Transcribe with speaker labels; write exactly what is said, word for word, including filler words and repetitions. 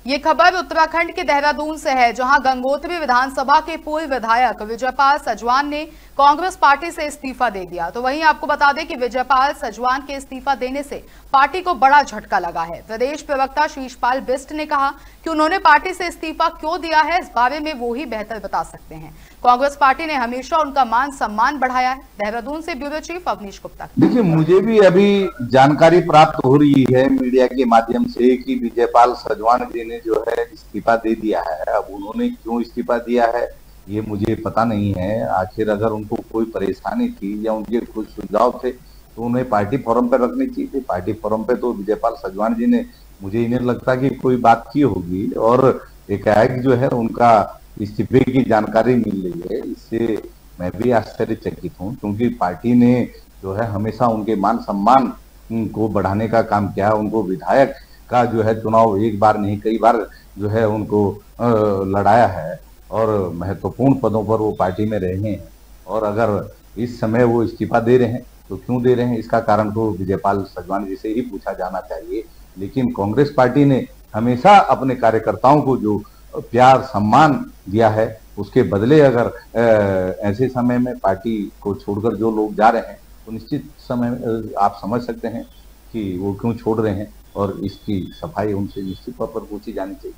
Speaker 1: ये खबर उत्तराखंड के देहरादून से है, जहां गंगोत्री विधानसभा के पूर्व विधायक विजयपाल सजवान ने कांग्रेस पार्टी से इस्तीफा दे दिया। तो वहीं आपको बता दें कि विजयपाल सजवान के इस्तीफा देने से पार्टी को बड़ा झटका लगा है। प्रदेश प्रवक्ता शीशपाल बिष्ट ने कहा कि उन्होंने पार्टी से इस्तीफा क्यों दिया है, इस बारे में वो ही बेहतर बता सकते हैं। कांग्रेस पार्टी ने हमेशा उनका मान सम्मान बढ़ाया है। देहरादून से ब्यूरो चीफ अवनीश गुप्ता।
Speaker 2: देखिए, मुझे भी अभी जानकारी प्राप्त हो रही है मीडिया के माध्यम से कि विजयपाल सजवान जी ने जो है इस्तीफा दे दिया है। अब उन्होंने क्यों इस्तीफा दिया है ये मुझे पता नहीं है। आखिर अगर उनको कोई परेशानी थी या उनके कुछ सुझाव थे तो उन्हें पार्टी फोरम पर रखनी चाहिए थी। पार्टी फोरम पे तो विजयपाल सजवान जी ने, मुझे ही नहीं लगता कि कोई बात की होगी, और एकाएक जो है उनका इस्तीफे की जानकारी मिल रही है। इससे मैं भी आश्चर्यचकित हूँ, क्योंकि पार्टी ने जो है हमेशा उनके मान सम्मान को बढ़ाने का काम किया है। उनको विधायक का जो है चुनाव एक बार नहीं कई बार जो है उनको लड़ाया है और महत्वपूर्ण पदों पर वो पार्टी में रहे हैं। और अगर इस समय वो इस्तीफा दे रहे हैं तो क्यों दे रहे हैं, इसका कारण तो विजयपाल सजवान जी से ही पूछा जाना चाहिए। लेकिन कांग्रेस पार्टी ने हमेशा अपने कार्यकर्ताओं को जो प्यार सम्मान दिया है, उसके बदले अगर ऐसे समय में पार्टी को छोड़कर जो लोग जा रहे हैं तो निश्चित समय आप समझ सकते हैं कि वो क्यों छोड़ रहे हैं, और इसकी सफाई उनसे निश्चित तौर पर पूछी जानी चाहिए।